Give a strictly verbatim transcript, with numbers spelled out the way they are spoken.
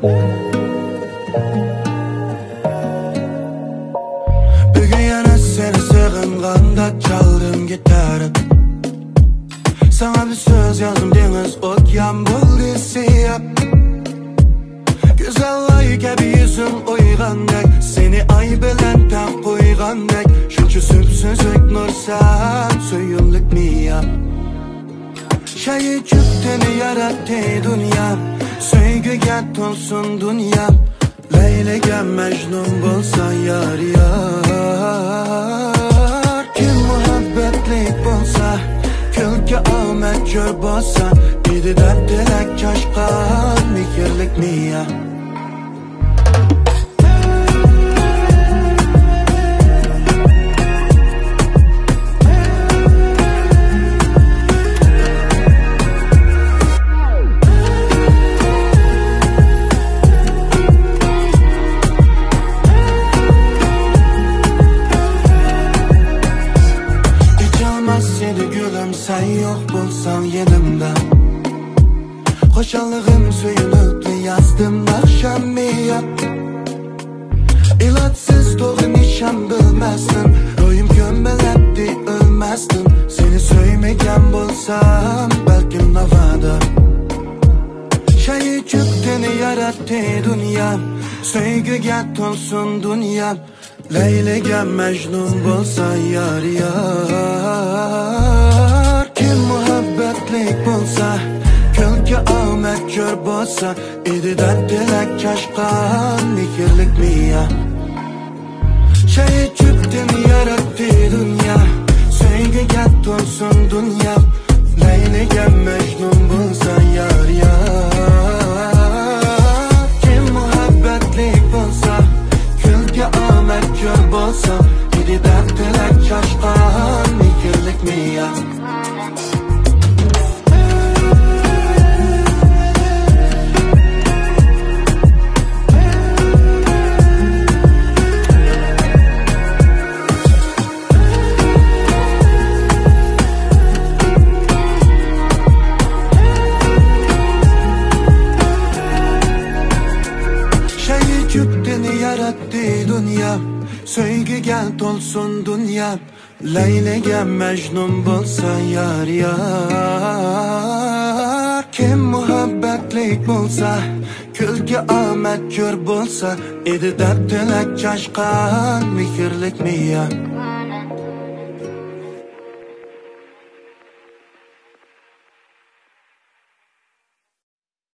Bugün yana seni sığınganda çaldım gitarım. Sana bir söz yazdım deniz okyan buldu siyah. Güzel ay gibi yüzün uygandek, seni ay bilen tak koygandek. Şunçu süpsüzük nursan söyümlük miya. Şayı cüpteni yarattı dünya, söygüge tolsun dünya. Leyla'ga Mecnun bolsa yar yar. Kim muhabbetlik bolsa, külke ahmet gör bolsa. İdi dert dilek caşkan, mikirlik miya. Sen yok bulsan yanımda, hoşallığım söyünüp yazdım akşamıya. İlaçsız doğru nişan bilmezsin, oyum gömbeletti ölmezdim. Seni söymegen bulsam belki navada. Şayı cüpteni yarattı dünya, söygüge tolsun dünya. Leyla'ga Mecnun bolsa yar yar. Kim muhabbetlik bolsa, külke ahmet gör bolsa. İdi dert dilek caşkan, mikirlik miya. Şayı cüpteni yarattı dünya, söygüge tolsun dünya. Leyla'ga Mecnun bolsa yar yar. Kim muhabbetlik bolsa, külke ahmet gör bolsa. İdi dert dilek caşkan, mikirlik miya. Dünya, söygüge tolsun dünya. Leyla'ga Mecnun bolsa yar yar. Kim muhabbetlik bolsa, külke ahmet gör bolsa. İdi dert dilek caşkan, mikirlik miya.